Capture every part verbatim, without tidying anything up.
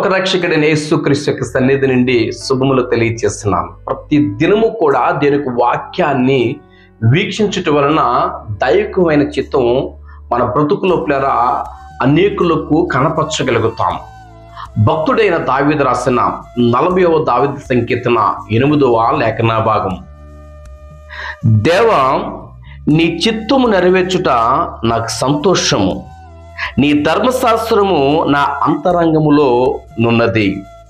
లోకరక్షకుడైన యేసుక్రీస్తు యొక్క సన్నిధి నుండి శుభములు తెలియజేస్తున్నాను. ప్రతి దినము కూడా దేవుని వాక్యాన్ని వీక్షించటం వలన దైవికమైన చిత్తం మన బ్రతుకులో ప్లేరా అనేకులకు కనపరచగలుగుతాం. భక్తుడైన దావీదు రాసిన నలభైవ దావీదు సంకీర్తన ఎనిమిదవ లేఖన భాగం. దేవా, నీ చిత్తము నెరవేర్చుట నాకు సంతోషము, నీ ధర్మశాస్త్రము నా అంతరంగములో నున్నది.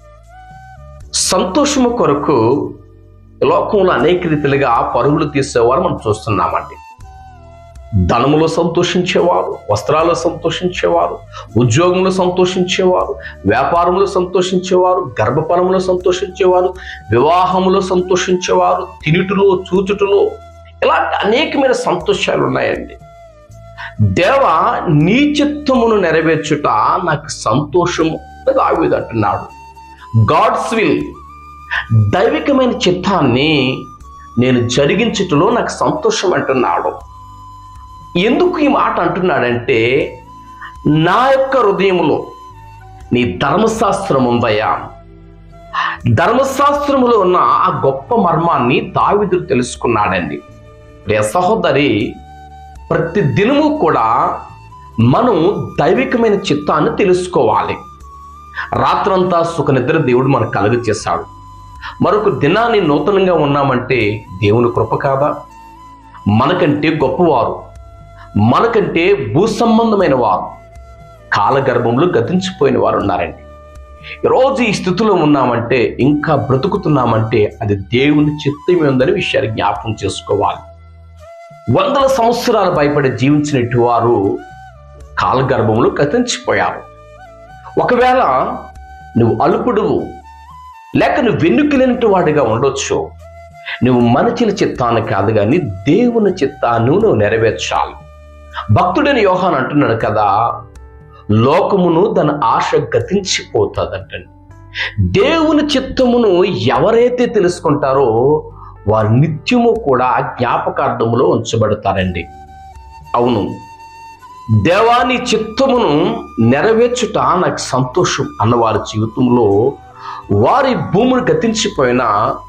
సంతోషము కొరకు లోకంలో అనేక రీతిలుగా పరుగులు తీసేవారు మనం చూస్తున్నామండి. ధనములో సంతోషించేవారు, వస్త్రాల్లో సంతోషించేవారు, ఉద్యోగంలో సంతోషించేవారు, వ్యాపారంలో సంతోషించేవారు, గర్భఫలంలో సంతోషించేవారు, వివాహంలో సంతోషించేవారు, తినుటలో చూచుటలో ఇలాంటి అనేకమైన సంతోషాలు ఉన్నాయండి. దేవా, నీ చిత్తమును నెరవేర్చుట నాకు సంతోషము దావీదు అంటున్నాడు. గాడ్స్ విల్, దైవికమైన చిత్తాన్ని నేను జరిగించుటలో నాకు సంతోషం అంటున్నాడు. ఎందుకు ఈ మాట అంటున్నాడంటే, నా యొక్క హృదయములో నీ ధర్మశాస్త్రం ఉందయ్యా. ధర్మశాస్త్రములో ఉన్న ఆ గొప్ప మర్మాన్ని దావీదు తెలుసుకున్నాడండి. ప్రియ సహోదరి, ప్రతి దినము కూడా మనం దైవికమైన చిత్తాన్ని తెలుసుకోవాలి. రాత్రంతా సుఖ నిద్ర దేవుడు మనకు కలుగ చేశాడు. మరొక దినాన్ని నూతనంగా ఉన్నామంటే దేవుని కృప కాదా? మనకంటే గొప్పవారు, మనకంటే భూ సంబంధమైన వారు కాలగర్భంలో గతించిపోయిన వారు ఉన్నారండి. ఈరోజు ఈ స్థితిలో ఉన్నామంటే, ఇంకా బ్రతుకుతున్నామంటే అది దేవుని చిత్తమే ఉందని విషయాన్ని జ్ఞాపకం చేసుకోవాలి. వందల సంవత్సరాలు భయపడి జీవించినట్టు వారు కాలగర్భంలో గతించిపోయారు. ఒకవేళ నువ్వు అల్పుడువు లేక నువ్వు వెన్నుకిలేనట్టు వాడిగా ఉండొచ్చు. నువ్వు మనుషుల చిత్తాన్ని కాదు కానీ దేవుని చిత్తాన్ని నువ్వు నెరవేర్చాలి. భక్తుడైన యోహాను అంటున్నాడు కదా, లోకమును దాని ఆశ గతించిపోతుందంటండి. దేవుని చిత్తమును ఎవరైతే తెలుసుకుంటారో వారు నిత్యము కూడా జ్ఞాపకార్థములో ఉంచబడతారండి. అవును, దేవా, నీ చిత్తమును నెరవేర్చుట నాకు సంతోషం అన్నవారి జీవితంలో వారి భూములు గతించిపోయినా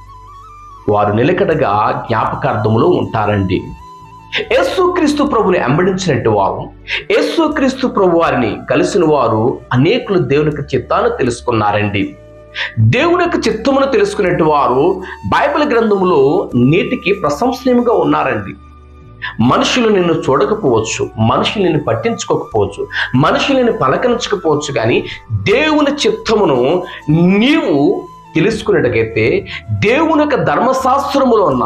వారు నిలకడగా జ్ఞాపకార్థములో ఉంటారండి. యేసుక్రీస్తు ప్రభుని వెంబడించినట్టు వారు, యేసుక్రీస్తు ప్రభు వారిని కలిసిన వారు అనేకులు దేవుని యొక్క చిత్తాన్ని తెలుసుకున్నారండి. దేవుని యొక్క చిత్తమును తెలుసుకునేట్టు వారు బైబిల్ గ్రంథములో నేటికి ప్రశంసనీయంగా ఉన్నారండి. మనుషులు నిన్ను చూడకపోవచ్చు, మనుషులు నిన్ను పట్టించుకోకపోవచ్చు, మనుషులు నిన్ను పలకరించకపోవచ్చు, కానీ దేవుని చిత్తమును నీవు తెలుసుకున్నట్టుగైతే, దేవుని యొక్క ధర్మశాస్త్రములో ఉన్న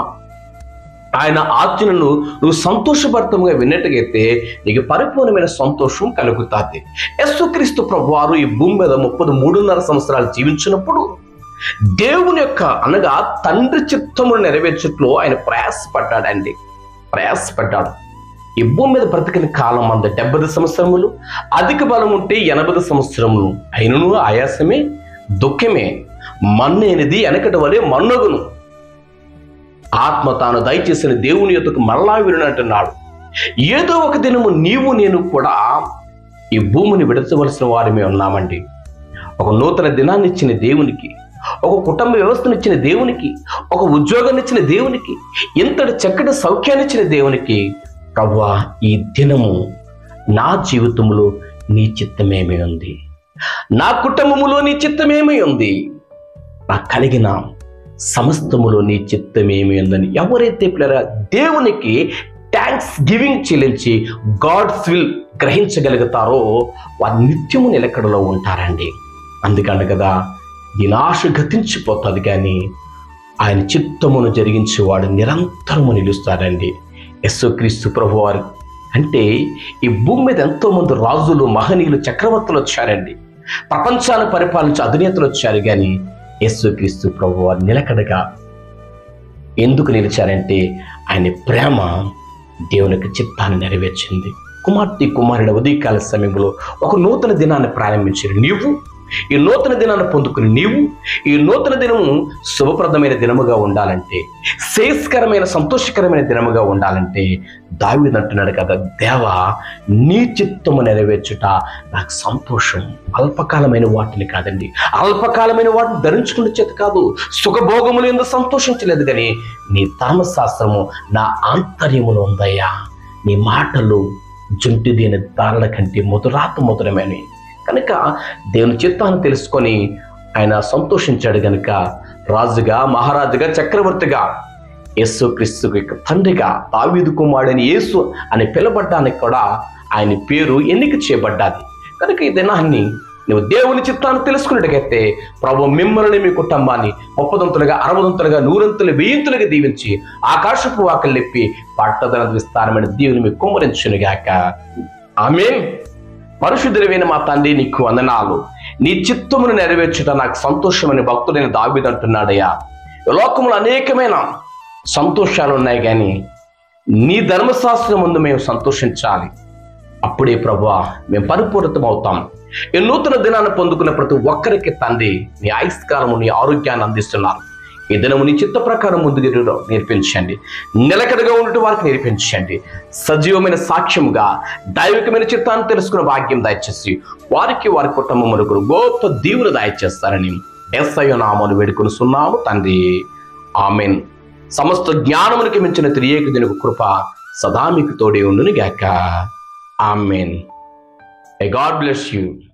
ఆయన ఆజ్ఞలను నువ్వు సంతోషభరితంగా విన్నట్టుగైతే నీకు పరిపూర్ణమైన సంతోషం కలుగుతుంది. యేసుక్రీస్తు ప్రభువారు ఈ భూమి మీద ముప్పది మూడున్నర సంవత్సరాలు జీవించినప్పుడు దేవుని యొక్క అనగా తండ్రి చిత్తమును నెరవేర్చట్లో ఆయన ప్రయాసపడ్డాడండి. ప్రయాసపడ్డాడు. ఈ భూమి మీద బ్రతికిన కాలం అంత డెబ్బై సంవత్సరములు, అధిక బలం ఉంటే ఎనభై సంవత్సరములు అయినను ఆయాసమే, దుఃఖమే, మన్నేనిది వెనకటి వలె మన్నగును. ఆత్మ తాను దయచేసిన దేవుని యొద్దకు మరలా వినునంటున్నాడు. ఏదో ఒక దినము నీవు నేను కూడా ఈ భూమిని విడచవలసిన వారమే ఉన్నామండి. ఒక నూతన దినాన్ని ఇచ్చిన దేవునికి, ఒక కుటుంబ వ్యవస్థనిచ్చిన దేవునికి, ఒక ఉద్యోగాన్ని ఇచ్చిన దేవునికి, ఇంతటి చక్కటి సౌఖ్యాన్ని ఇచ్చిన దేవునికి, ప్రభువా, ఈ దినము నా జీవితంలో నీ చిత్తమేమి ఉంది, నా కుటుంబములో నీ చిత్తమేమి ఉంది, నాకు కలిగిన సమస్తములో నీ చిత్తమేమి ఉందని ఎవరైతే పిల్లరా దేవునికి థ్యాంక్స్ గివింగ్ చెల్లించి గాడ్స్ విల్ గ్రహించగలుగుతారో వారు నిత్యము నిలకడలో ఉంటారండి. అందుకని కదా వినాశ గతించిపోతుంది, కానీ ఆయన చిత్తమును జరిగించేవాడు నిరంతరము నిలుస్తాడండి. యేసుక్రీస్తు ప్రభువారు అంటే ఈ భూమి మీద ఎంతోమంది రాజులు, మహనీయులు, చక్రవర్తులు వచ్చారండి. ప్రపంచాన్ని పరిపాలించే అధినేతలు వచ్చారు, కానీ యేసుక్రీస్తు ప్రభువారు నిలకడగా ఎందుకు నిలిచారంటే ఆయన ప్రేమ దేవుని యొక్క చిత్తాన్ని నెరవేర్చింది. కుమార్తె కుమారుడు ఉదయకాల సమయంలో ఒక నూతన దినాన్ని ప్రారంభించారు. నీవు ఈ నూతన దినాన్ని పొందుకుని నీవు ఈ నూతన దినము శుభప్రదమైన దినముగా ఉండాలంటే, శ్రేయస్కరమైన సంతోషకరమైన దినముగా ఉండాలంటే దావీదు అంటున్నాడు కదా, దేవా నీ చిత్తము నెరవేర్చుట నాకు సంతోషం. అల్పకాలమైన వాటిని కాదండి, అల్పకాలమైన వాటిని ధరించుకునే చేత కాదు, సుఖభోగములు ఎందుకు సంతోషించలేదు, కానీ నీ ధర్మశాస్త్రము నా ఆంతర్యములో ఉందయ్యా. నీ మాటలు జుంటి దేని దారుల కంటే మధురాత మధురమని. కనుక దేవుని చిత్తాన్ని తెలుసుకొని ఆయన సంతోషించాడు. కనుక రాజుగా, మహారాజుగా, చక్రవర్తిగా, యేసు క్రీస్తు యొక్క తండ్రిగా, దావీదు కుమారుడైన యేసు అని పిలబడ్డానికి కూడా ఆయన పేరు ఎన్నిక చేయబడ్డాది. కనుక ఈ దినాన్ని నువ్వు దేవుని చిత్తాన్ని తెలుసుకున్నట్టుగైతే ప్రభు మిమ్మల్ని, మీ కుటుంబాన్ని ముప్పదంతులుగా, అరవదంతులుగా, నూరంతులు, వెయ్యింతులుగా దీవించి ఆకాశపు వాకలు లేపి పట్టదన విస్తారమైన దీవుని మీకు కుమ్మరించునుగాక. ఆమేన్. పరిశుద్ధుడైన మా తండ్రి నీకు వందనాలు. నీ చిత్తమును నెరవేర్చుట నాకు సంతోషమని భక్తుడైన దావీదు అంటున్నాడయ్యా. లోకములో అనేకమైన సంతోషాలు ఉన్నాయి, కానీ నీ ధర్మశాస్త్రం ముందు మేము సంతోషించాలి. అప్పుడే ప్రభువా మేము పరిపూర్ణతం అవుతాం. ఈ నూతన దినాన్ని పొందుకున్న ప్రతి ఒక్కరికి తండ్రి నీ ఆయుష్కాలము, నీ ఆరోగ్యాన్ని అందిస్తున్నారు. ఈ దినము నీ చిత్త ప్రకారం ముందుకు నేర్పించండి, నిలకడగా ఉండటం వారికి నేర్పించండి. సజీవమైన సాక్ష్యముగా దైవికమైన చిత్తాన్ని తెలుసుకున్న భాగ్యం దయచేసి వారికి, వారి కుటుంబములకు గొప్ప దీవులు దయచేస్తారని యేసయ్య నామమున వేడుకొనుచున్నాము తండ్రి. ఆమేన్. సమస్త జ్ఞానమునికి మించిన త్రియేక దినకు కృప సదా మీకు తోడే ఉండును గాక. ఆమేన్. God bless you.